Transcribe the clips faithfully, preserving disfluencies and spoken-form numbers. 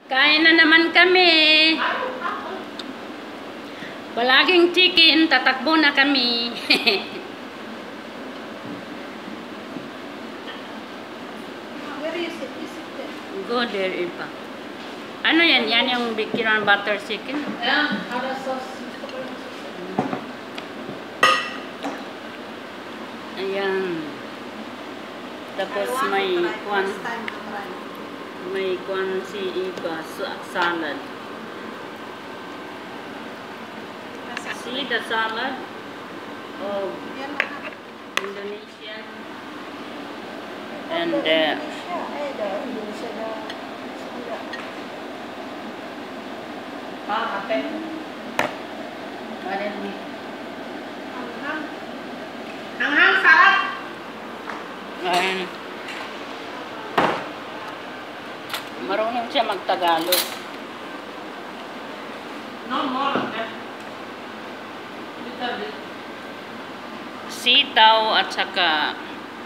Kain na naman kami. Palaging chicken, tatakbo na kami. Go there, Ipa. Ano yan? Yan yung bikiran butter chicken? Ayan, ada sauce. Ayan. Tapos may kwan. May kwan si Ipa. Salad. See the salad of Indonesian. And uh, Ah, ate. Kanin ni. Anghang. Anghang, sarap. ayan. Marunong siya magtagalog. No more, ate. Little bit. Sitaw at saka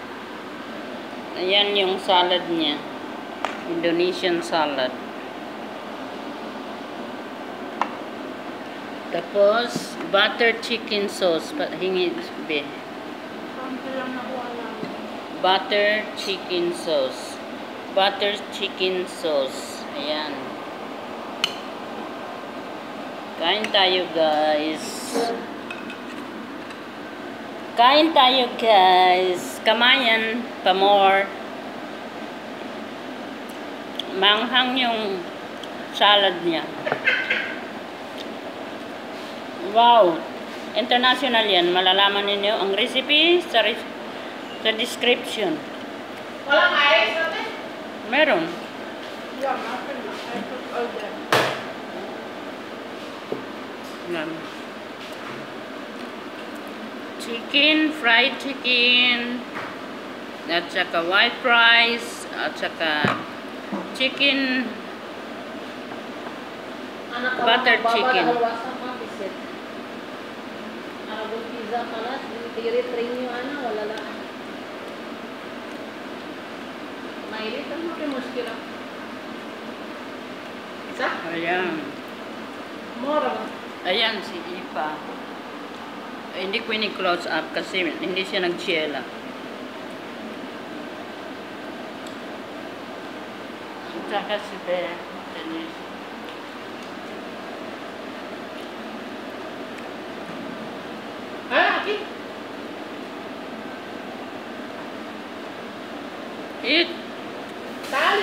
ayan yung salad niya. Indonesian salad. Tapos butter chicken sauce. Hingi be. Butter chicken sauce. Butter chicken sauce. Ayan. Kain tayo, guys. Kain tayo, guys. Kamayan pa more. Manghang yung salad niya. Wow! International yan. Malalaman ninyo ang recipe sa, sa description. Walang ice, ate? Meron. Yeah, nothing. I put all that. Yan. Chicken, fried chicken, at saka white rice, at saka chicken, Anak ko, butter babala chicken. halwasan pa, bisit. Anak ko, pizza pala. Tirit-ring yung ano, wala lang. Mailit ang makimuskila. Isa? Ayan. Mora ba? Ayan si Ipa. Eh, hindi ko ini-close up kasi hindi siya nag-chiela. At saka si Bea. Denise. Ah, okay. Eat! Tali.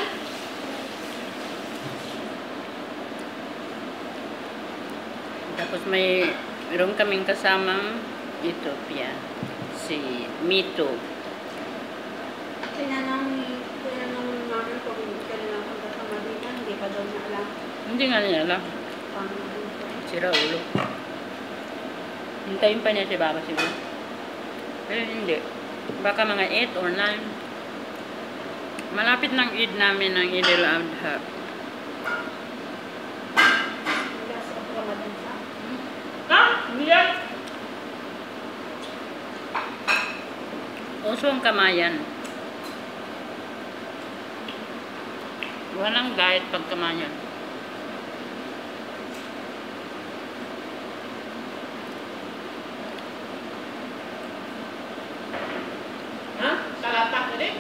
Tapos may meron kaming kasamang Ethiopia. Si Mito. Tinanong ni, tinanong ni Mami kung kailan punta sa Madina, hindi pa daw niya alam. Hindi nga niya alam. Paano dito? Sira ulo. Hintayin pa niya si Baba siguro. Pero hindi. Baka mga eight or nine. Malapit ng Eid namin ng Eid al-Adha. Last of Ramadan sa. Ha? Hindi yan. Uso ang kamayan. Walang diet pag kamayan. Ha? Kalatak na din?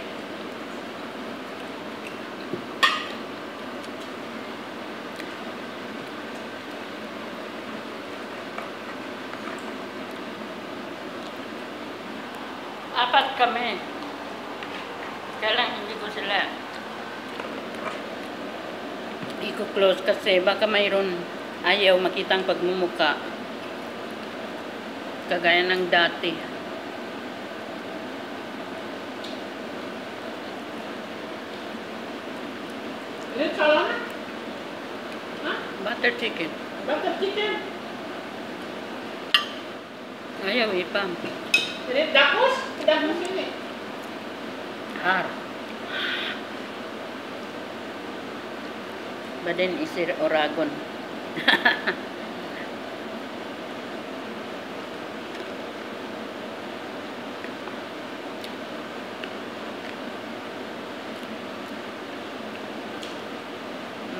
Apat kami. Kaya lang hindi ko sila i-close kasi baka mayroon ayaw makitang pagmumuka. Kagaya ng dati. Ini salah na? Ha? Butter chicken. Butter chicken. Ayaw ipam. Ini dakus? Dakus ini. Har. Baden isir Oragon.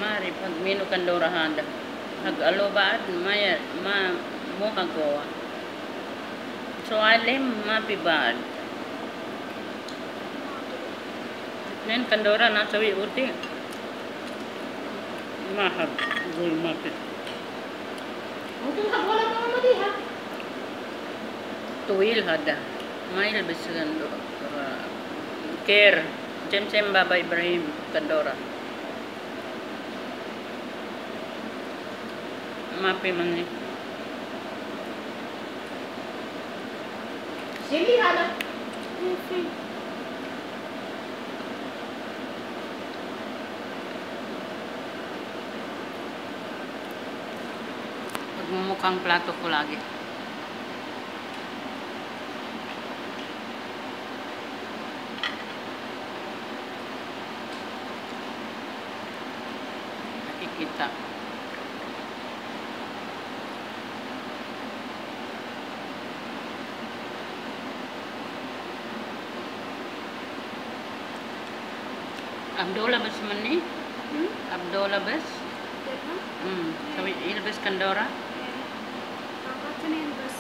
mari pag minu kandora handa. Hag alobaad maya ma mo hagawa. So alim mapibad. Nen kandora na sawi uti. Mahag gul mapit. Mungkin hak wala ka mo di ha. Tuwil hada. Mail bisan do. Care. Cem-cem Baba Ibrahim kandora. Mapi man ni. Sili hada. Magmumukhang plato ko lagi. Nakikita. Abdullah bas man ni? Hmm? Abdullah bas? Teka. Hmm. Sabi ilbas kandora? Kakak na yun bas.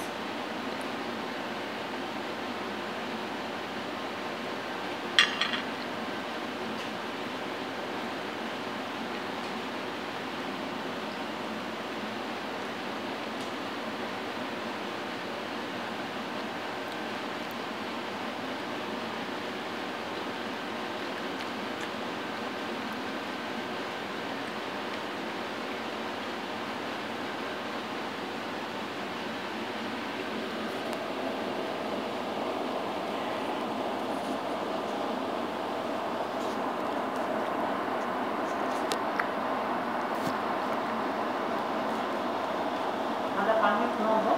Ada pamit no ba?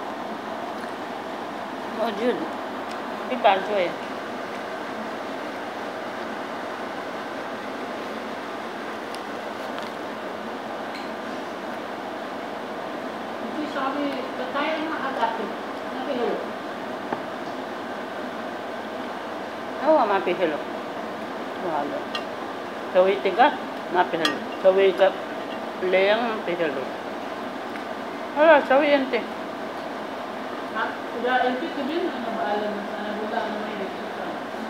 Oh, Jud. Pipanso eh. Hindi sabi kaya na adapted. Napilo. Oo, oh, mapihilo. Wala. Sawi tiga, mapihilo. Sawi ka, leyang mapihilo. Wala, sawi yan te. Ha? Sudah L P ko din ang nabaalan ng sana wala na may nagsusa.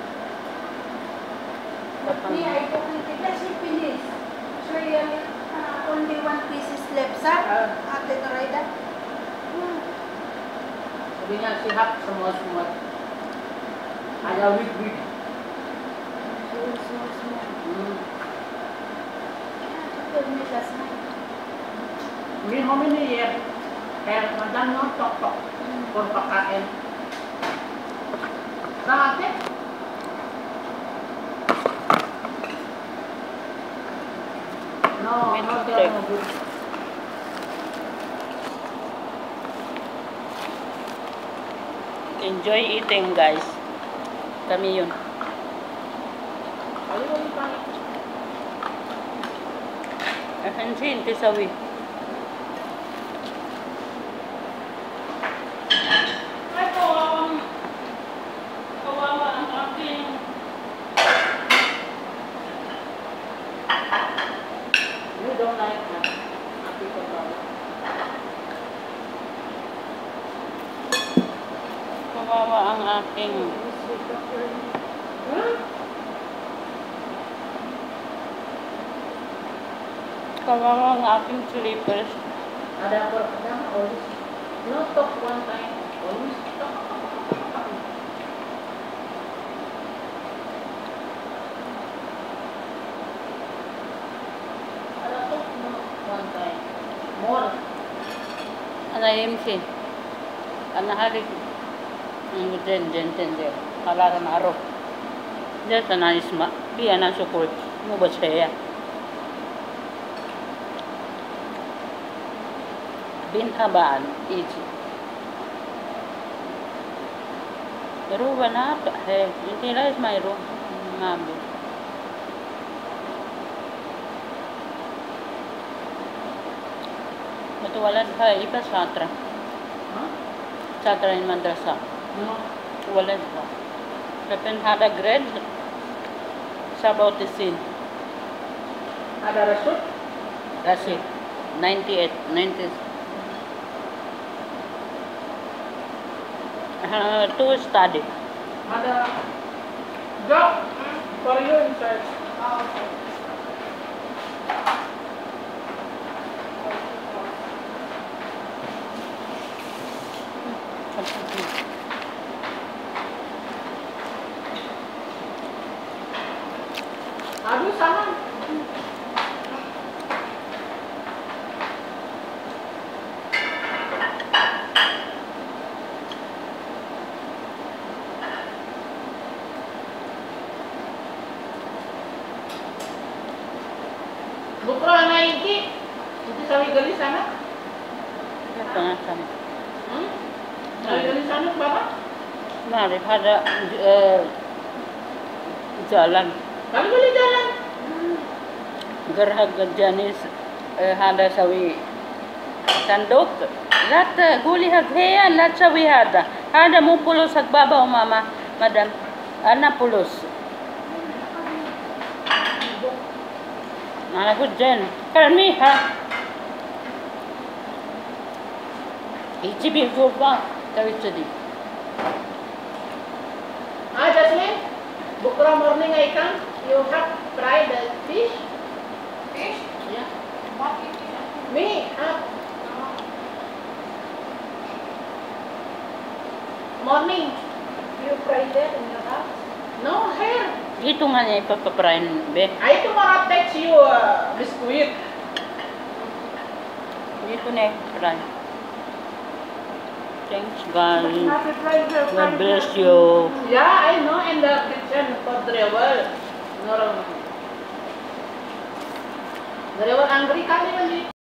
Ni ay ko kita si finish. So yan uh, only one piece is left sa ate Noraida. Hmm. Sabi niya si Hap semua-semua. Ada wig-wig. So small small. Hmm. Yeah, she told me last night. Hindi how many years? Kaya madam no tok-tok. Kung pakain. Sa atin? No, no, Check. no good. Enjoy eating, guys. Kami yun. Ayaw yung pangit. Ahansin, tisawi. Ay, kawawang, kawawa ang aking. You don't like that. Happy ko ba? Kawawa ang aking. Hmm? Kawawa ang aking slippers. Ada apa? Ada apa? Always. No talk one time. Always talk. Ada talk no one time. More. Anayim si. Anahalik. Ang jen jen jen jen. Kalaran aro. Diyan sa naisma. Biya na sukul. Mo ba siya? Binhabaan. Easy. Pero wala. Eh, hindi lang is mayroon. Mabi. Ito wala pa. Iba satra. Huh? Satra in madrasa. No. Wala pa. Kapin hada grade. Sa bautisin. Ada result? Kasi, ninety-eight, ninety. Uh, to study. Ada job for you in church. Ah, okay. Aduh, sana. Bukro na iki. Hindi sabi gali sana. Ito nga sama. Hmm? Sabi gali sana baba. Mari, pada uh, jalan. Kali gali jalan. Gerhag janis uh, hada sawi sandok. Lat guli hagheya, lat sawi hada. Hada mo pulos hagbabaw mama, madam. Ana pulos. Ana good jen. Karmi ha. Ichi bi gurba tawichadi. Ah, Jasmine. Bukro morning ay kan. You have fried the fish. Fish? Yeah. What is it? Me. Ah. Morning. You fried that in your house? No hair. Ito nga niya ipapaprain, be. Ay tomorrow text you uh, biscuit. Dito na ipapaprain. Thanks, God. Not to fried your God fried bless your- you. Yeah, I know in the kitchen for driver. No, no. Driver angry kali mali.